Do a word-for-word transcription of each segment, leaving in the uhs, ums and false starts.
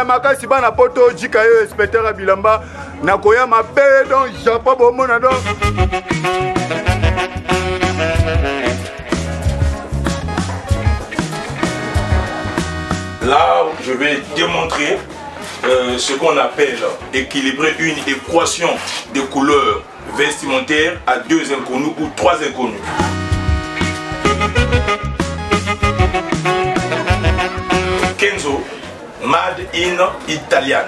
makasi bana poto jika yo inspecteur Bilamba nakoya mabe donc Japon bomona donc. Là, je vais démontrer euh, ce qu'on appelle équilibrer une équation de couleurs vestimentaires à deux inconnus ou trois inconnus. Kenzo, made in Italian.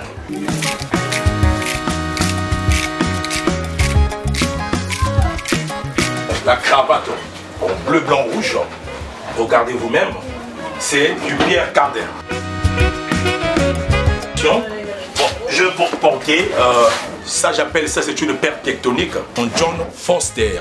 La cravate en bleu, blanc, rouge, regardez vous-même, c'est du Pierre Cardin. Bon, je vais porter, euh, ça j'appelle ça, c'est une paire tectonique en John Foster.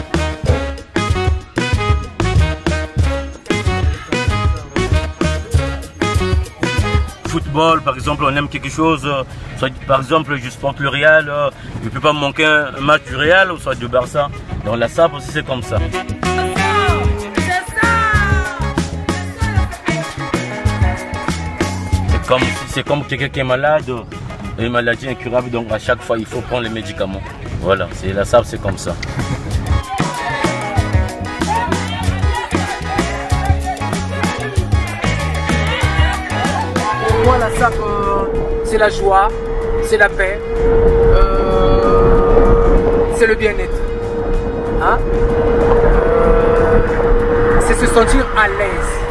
Football, par exemple, on aime quelque chose, soit par exemple je supporte le Real, euh, je ne peux pas me manquer un match du Real ou soit du Barça. Donc la sape aussi c'est comme ça. C'est comme, c'est comme quelqu'un qui est malade, une maladie incurable, donc à chaque fois il faut prendre les médicaments. Voilà, c'est la sape c'est comme ça. Pour moi, la sape, euh, c'est la joie, c'est la paix, euh, c'est le bien-être. Hein? Euh, c'est se sentir à l'aise.